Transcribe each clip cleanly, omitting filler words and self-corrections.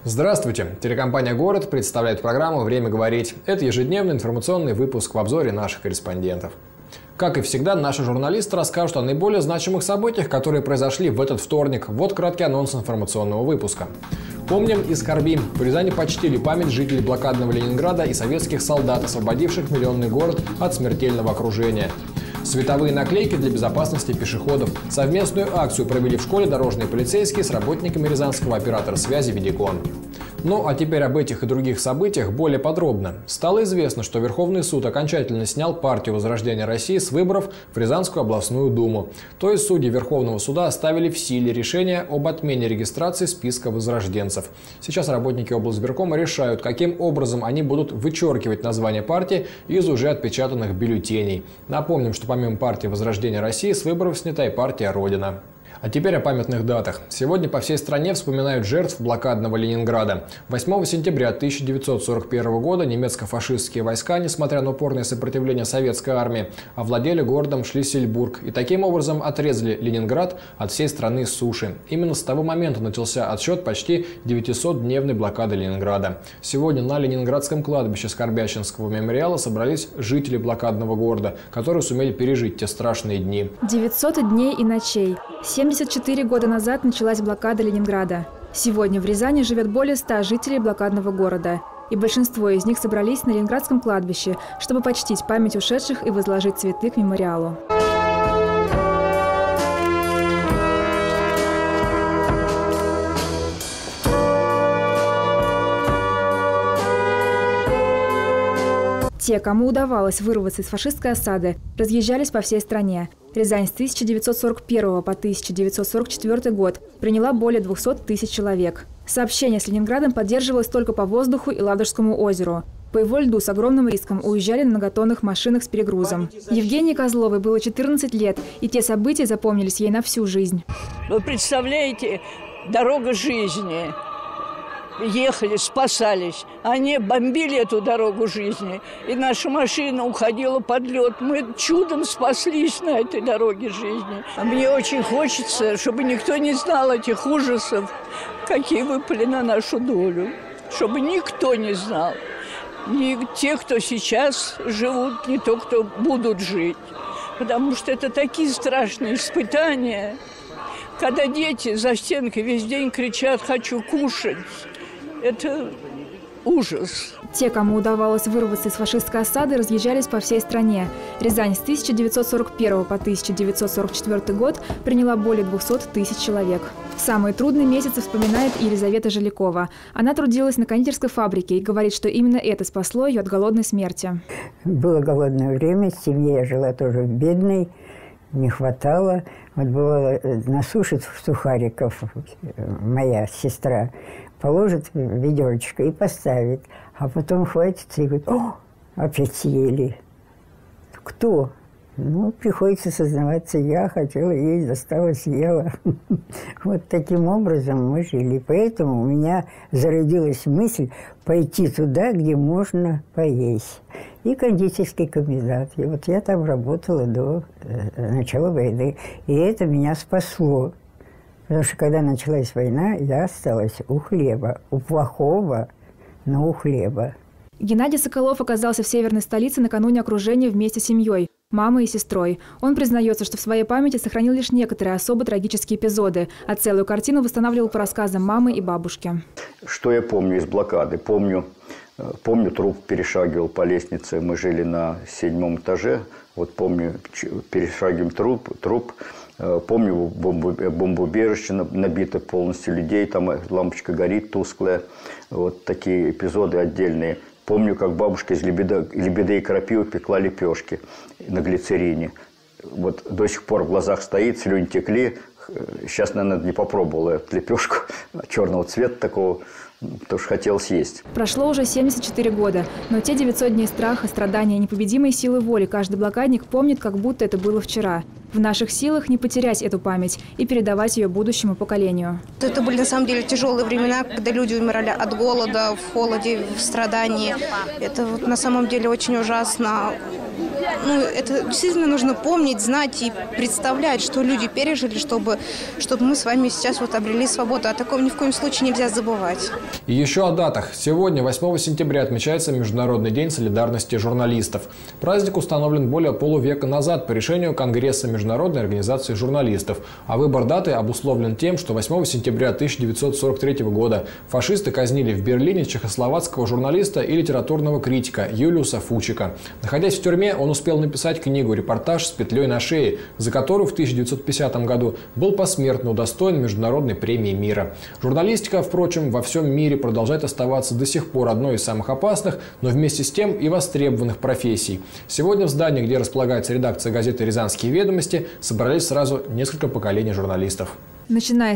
Здравствуйте! Телекомпания «Город» представляет программу «Время говорить». Это ежедневный информационный выпуск в обзоре наших корреспондентов. Как и всегда, наши журналисты расскажут о наиболее значимых событиях, которые произошли в этот вторник. Вот краткий анонс информационного выпуска. Помним и скорбим. В Рязани почтили память жителей блокадного Ленинграда и советских солдат, освободивших миллионный город от смертельного окружения. Световые наклейки для безопасности пешеходов. Совместную акцию провели в школе дорожные полицейские с работниками рязанского оператора связи «Видикон». Ну а теперь об этих и других событиях более подробно. Стало известно, что Верховный суд окончательно снял партию Возрождения России с выборов в Рязанскую областную думу. То есть судьи Верховного суда оставили в силе решение об отмене регистрации списка возрожденцев. Сейчас работники облсбиркома решают, каким образом они будут вычеркивать название партии из уже отпечатанных бюллетеней. Напомним, что помимо партии Возрождения России с выборов снята и партия Родина. А теперь о памятных датах. Сегодня по всей стране вспоминают жертв блокадного Ленинграда. 8 сентября 1941 года немецко-фашистские войска, несмотря на упорное сопротивление советской армии, овладели городом Шлиссельбург и таким образом отрезали Ленинград от всей страны с суши. Именно с того момента начался отсчет почти 900-дневной блокады Ленинграда. Сегодня на Ленинградском кладбище Скорбященского мемориала собрались жители блокадного города, которые сумели пережить те страшные дни. 900 дней и ночей. 74 года назад началась блокада Ленинграда. Сегодня в Рязани живет более 100 жителей блокадного города. И большинство из них собрались на Ленинградском кладбище, чтобы почтить память ушедших и возложить цветы к мемориалу. Те, кому удавалось вырваться из фашистской осады, разъезжались по всей стране. Рязань с 1941 по 1944 год приняла более 200 тысяч человек. Сообщение с Ленинградом поддерживалось только по воздуху и Ладожскому озеру. По его льду с огромным риском уезжали на многотонных машинах с перегрузом. Евгении Козловой было 14 лет, и те события запомнились ей на всю жизнь. Вы представляете, дорога жизни. Ехали, спасались. Они бомбили эту дорогу жизни. И наша машина уходила под лед. Мы чудом спаслись на этой дороге жизни. А мне очень хочется, чтобы никто не знал этих ужасов, какие выпали на нашу долю. Чтобы никто не знал. Ни те, кто сейчас живут, ни то, кто будут жить. Потому что это такие страшные испытания. Когда дети за стенкой весь день кричат «хочу кушать». Это ужас. Те, кому удавалось вырваться из фашистской осады, разъезжались по всей стране. Рязань с 1941 по 1944 год приняла более 200 тысяч человек. Самые трудные месяцы вспоминает Елизавета Жилякова. Она трудилась на кондитерской фабрике и говорит, что именно это спасло ее от голодной смерти. Было голодное время, в семье я жила тоже бедной, не хватало. Вот бывало, насушит сухариков моя сестра, положит в ведерочко и поставит. А потом хватится и говорит: «О, опять съели». Кто? Ну, приходится сознаваться, я хотела есть, достала, съела. Вот таким образом мы жили. Поэтому у меня зародилась мысль пойти туда, где можно поесть. И кондитерский комбинат. И вот я там работала до начала войны. И это меня спасло. Потому что когда началась война, я осталась у хлеба. У плохого, но у хлеба. Геннадий Соколов оказался в северной столице накануне окружения вместе с семьей, мамой и сестрой. Он признается, что в своей памяти сохранил лишь некоторые особо трагические эпизоды, а целую картину восстанавливал по рассказам мамы и бабушки. Что я помню из блокады? Помню, труп перешагивал по лестнице. Мы жили на 7-м этаже. Вот помню, перешагиваем труп. Помню, бомбоубежище набито полностью людей. Там лампочка горит тусклая. Вот такие эпизоды отдельные. Помню, как бабушка из лебедей и крапивы пекла лепешки на глицерине. Вот до сих пор в глазах стоит, слюни текли. Сейчас, наверное, не попробовала эту лепешку черного цвета такого, потому что хотел съесть. Прошло уже 74 года, но те 900 дней страха, страдания и непобедимой силы воли каждый блокадник помнит, как будто это было вчера. В наших силах не потерять эту память и передавать ее будущему поколению. Это были на самом деле тяжелые времена, когда люди умирали от голода, в холоде, в страдании. Это вот на самом деле очень ужасно. это действительно нужно помнить, знать и представлять, что люди пережили, чтобы мы с вами сейчас обрели свободу. О таком ни в коем случае нельзя забывать. И еще о датах. Сегодня, 8 сентября, отмечается Международный день солидарности журналистов. Праздник установлен более полувека назад по решению Конгресса Международной организации журналистов. А выбор даты обусловлен тем, что 8 сентября 1943 года фашисты казнили в Берлине чехословацкого журналиста и литературного критика Юлиуса Фучика. Находясь в тюрьме, он успел написать книгу-репортаж «С петлей на шее», за которую в 1950 году был посмертно удостоен Международной премии мира. Журналистика, впрочем, во всем мире продолжает оставаться до сих пор одной из самых опасных, но вместе с тем и востребованных профессий. Сегодня в здании, где располагается редакция газеты «Рязанские ведомости», собрались сразу несколько поколений журналистов. Начиная с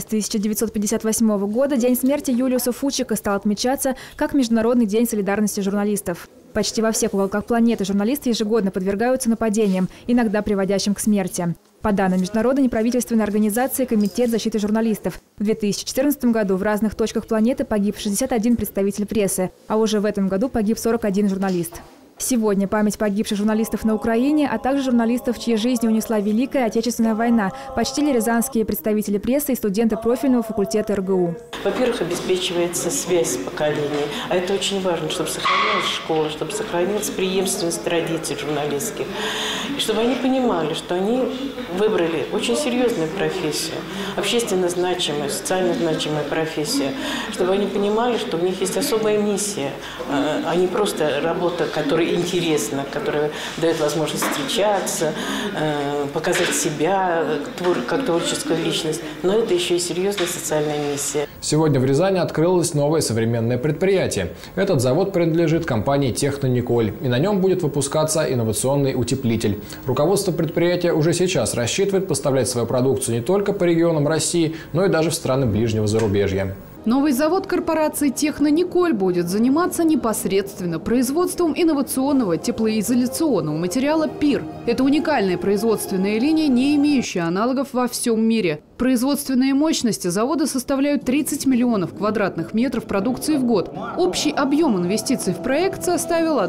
1958 года День смерти Юлиуса Фучика стал отмечаться как Международный день солидарности журналистов. Почти во всех уголках планеты журналисты ежегодно подвергаются нападениям, иногда приводящим к смерти. По данным международной неправительственной организации «Комитет защиты журналистов», в 2014 году в разных точках планеты погиб 61 представитель прессы, а уже в этом году погиб 41 журналист. Сегодня память погибших журналистов на Украине, а также журналистов, чьи жизни унесла Великая Отечественная война, почтили рязанские представители прессы и студенты профильного факультета РГУ. Во-первых, обеспечивается связь поколений, а это очень важно, чтобы сохранилась школа, чтобы сохранилась преемственность традиций журналистских, и чтобы они понимали, что они выбрали очень серьезную профессию, общественно значимую, социально значимую профессию, чтобы они понимали, что у них есть особая миссия, а не просто работа, которая интересна, которая дает возможность встречаться, показать себя как творческую личность, но это еще и серьезная социальная миссия. Сегодня в Рязани открылось новое современное предприятие. Этот завод принадлежит компании «Технониколь», и на нем будет выпускаться инновационный утеплитель. Руководство предприятия уже сейчас рассчитывает поставлять свою продукцию не только по регионам России, но и даже в страны ближнего зарубежья. Новый завод корпорации «Технониколь» будет заниматься непосредственно производством инновационного теплоизоляционного материала ПИР. Это уникальная производственная линия, не имеющая аналогов во всем мире. Производственные мощности завода составляют 30 миллионов квадратных метров продукции в год. Общий объем инвестиций в проект составил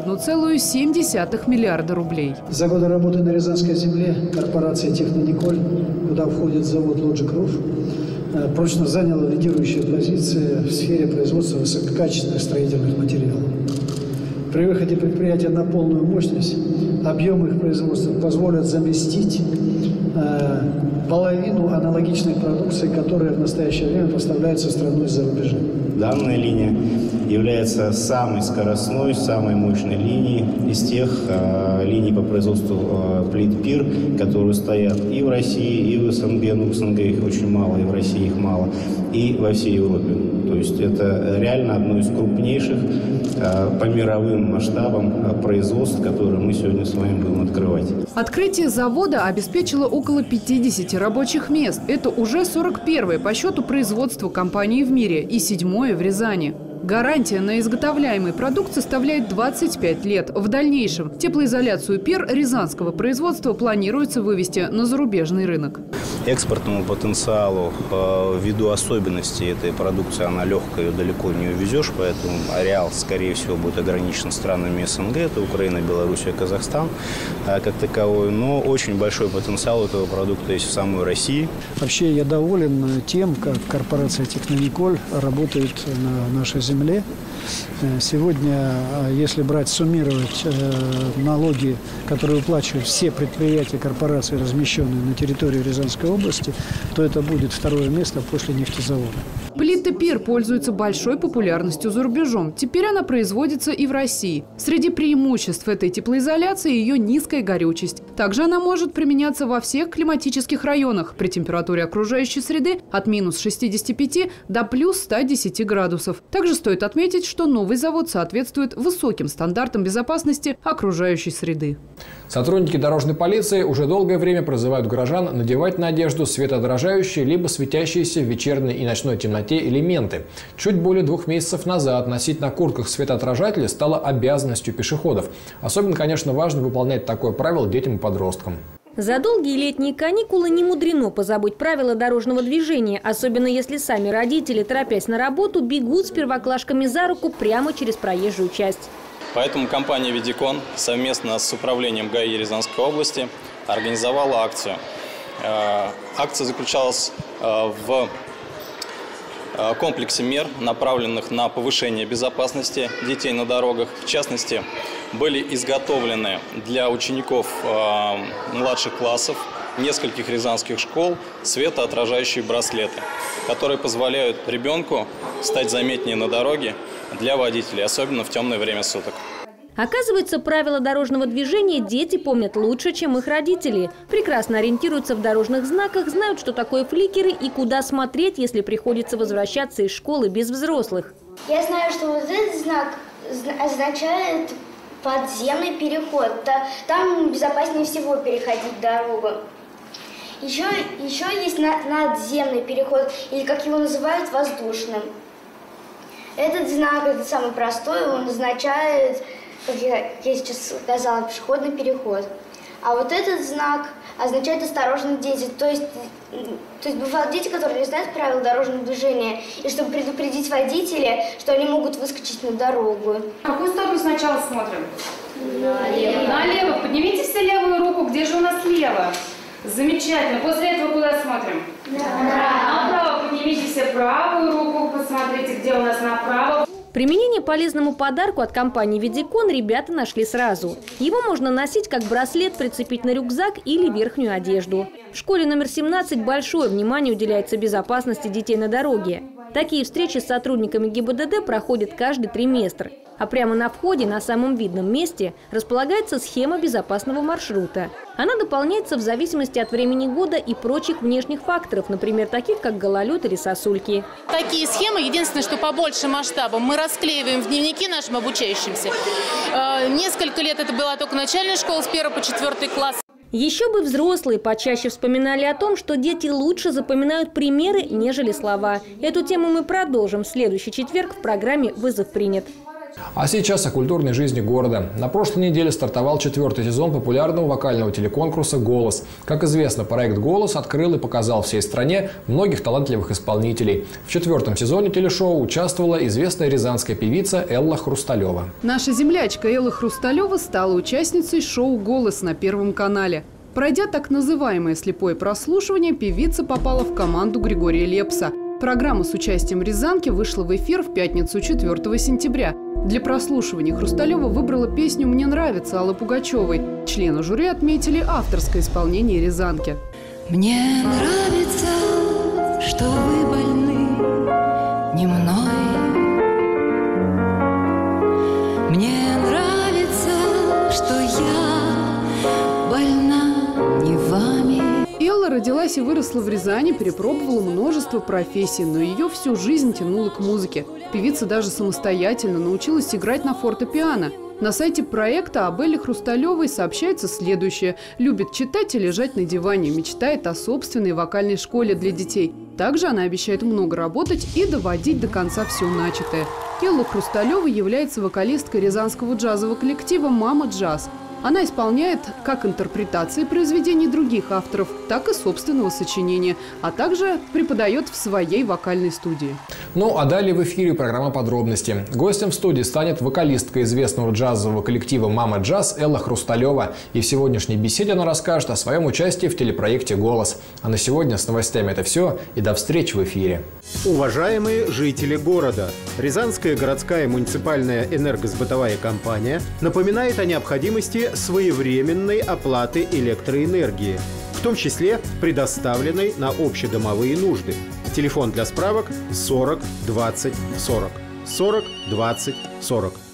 1,7 миллиарда рублей. За годы работы на Рязанской земле корпорация «Технониколь», куда входит завод «Лоджик-Руф», прочно заняла лидирующие позиции в сфере производства высококачественных строительных материалов. При выходе предприятия на полную мощность объем их производства позволит заместить половину аналогичной продукции, которая в настоящее время поставляется страной из-за рубежа. Данная линия является самой скоростной, самой мощной линией из тех линий по производству плит ПИР, которые стоят и в России, и в СНГ, ну в СНГ их очень мало, и в России их мало, и во всей Европе. То есть это реально одно из крупнейших по мировым масштабам производств, которые мы сегодня с вами будем открывать. Открытие завода обеспечило около 50 рабочих мест. Это уже 41-е по счету производство компании в мире и 7-е в Рязани. Гарантия на изготовляемый продукт составляет 25 лет. В дальнейшем теплоизоляцию ПИР рязанского производства планируется вывести на зарубежный рынок. Экспортному потенциалу ввиду особенностей этой продукции, она легкая, ее далеко не увезешь, поэтому ареал, скорее всего, будет ограничен странами СНГ, это Украина, Белоруссия, Казахстан как таковой, но очень большой потенциал этого продукта есть в самой России. Вообще я доволен тем, как корпорация «Технониколь» работает на нашей земле. Сегодня, если суммировать налоги, которые уплачивают все предприятия корпорации, размещенные на территории Рязанской области, то это будет второе место после нефтезавода. Плита ПИР пользуется большой популярностью за рубежом. Теперь она производится и в России. Среди преимуществ этой теплоизоляции ее низкая горючесть. Также она может применяться во всех климатических районах при температуре окружающей среды от минус 65 до плюс 110 градусов. Также стоит отметить, что новый завод соответствует высоким стандартам безопасности окружающей среды. Сотрудники дорожной полиции уже долгое время призывают горожан надевать на одежду светоотражающие либо светящиеся в вечерней и ночной темноте элементы. Чуть более 2 месяцев назад носить на куртках светоотражатели стало обязанностью пешеходов. Особенно, конечно, важно выполнять такое правило детям и подросткам. За долгие летние каникулы не мудрено позабыть правила дорожного движения, особенно если сами родители, торопясь на работу, бегут с первоклашками за руку прямо через проезжую часть. Поэтому компания «Видикон» совместно с управлением ГАИ Рязанской области организовала акцию. Акция заключалась в комплексе мер, направленных на повышение безопасности детей на дорогах. В частности, были изготовлены для учеников младших классов нескольких рязанских школ светоотражающие браслеты, которые позволяют ребенку стать заметнее на дороге для водителей, особенно в темное время суток. Оказывается, правила дорожного движения дети помнят лучше, чем их родители. Прекрасно ориентируются в дорожных знаках, знают, что такое фликеры и куда смотреть, если приходится возвращаться из школы без взрослых. Я знаю, что вот этот знак означает подземный переход. Там безопаснее всего переходить дорогу. Еще есть надземный переход, или как его называют, воздушным. Этот знак, это самый простой, он означает, как я сейчас сказала, пешеходный переход. А вот этот знак означает осторожные дети. То есть бывают дети, которые не знают правил дорожного движения, и чтобы предупредить водителя, что они могут выскочить на дорогу. В какую сторону сначала смотрим? Налево. Налево. Поднимите все левую руку. Где же у нас лево? Замечательно. После этого куда смотрим? Направо. Поднимите все правую руку. Посмотрите, где у нас направо. Применение полезному подарку от компании «Видикон» ребята нашли сразу. Его можно носить как браслет, прицепить на рюкзак или верхнюю одежду. В школе номер 17 большое внимание уделяется безопасности детей на дороге. Такие встречи с сотрудниками ГИБДД проходят каждый триместр. А прямо на входе, на самом видном месте, располагается схема безопасного маршрута. Она дополняется в зависимости от времени года и прочих внешних факторов, например, таких как гололед или сосульки. Такие схемы, единственное, что побольше масштабом, мы расклеиваем в дневники нашим обучающимся. Несколько лет это была только начальная школа с 1 по 4 класс. Еще бы взрослые почаще вспоминали о том, что дети лучше запоминают примеры, нежели слова. Эту тему мы продолжим в следующий четверг в программе «Вызов принят». А сейчас о культурной жизни города. На прошлой неделе стартовал 4-й сезон популярного вокального телеконкурса «Голос». Как известно, проект «Голос» открыл и показал всей стране многих талантливых исполнителей. В 4-м сезоне телешоу участвовала известная рязанская певица Элла Хрусталева. Наша землячка Элла Хрусталева стала участницей шоу «Голос» на Первом канале. Пройдя так называемое слепое прослушивание, певица попала в команду Григория Лепса. Программа с участием рязанки вышла в эфир в пятницу 4 сентября. Для прослушивания Хрусталева выбрала песню «Мне нравится» Аллы Пугачевой. Члены жюри отметили авторское исполнение рязанки. Мне нравится, что вы больны не мной. Мне нравится, что я больна не вами. Элла родилась и выросла в Рязани, перепробовала множество профессий, но ее всю жизнь тянуло к музыке. Певица даже самостоятельно научилась играть на фортепиано. На сайте проекта об Элле Хрусталевой сообщается следующее. Любит читать и лежать на диване, мечтает о собственной вокальной школе для детей. Также она обещает много работать и доводить до конца все начатое. Элла Хрусталева является вокалисткой рязанского джазового коллектива «Мама Джаз». Она исполняет как интерпретации произведений других авторов, так и собственного сочинения, а также преподает в своей вокальной студии. Ну а далее в эфире программа «Подробности». Гостем в студии станет вокалистка известного джазового коллектива «Мама Джаз» Элла Хрусталева. И в сегодняшней беседе она расскажет о своем участии в телепроекте «Голос». А на сегодня с новостями это все. И до встречи в эфире. Уважаемые жители города, Рязанская городская муниципальная энергосбытовая компания напоминает о необходимости своевременной оплаты электроэнергии, в том числе предоставленной на общедомовые нужды. Телефон для справок 40 20 40. 40 20 40.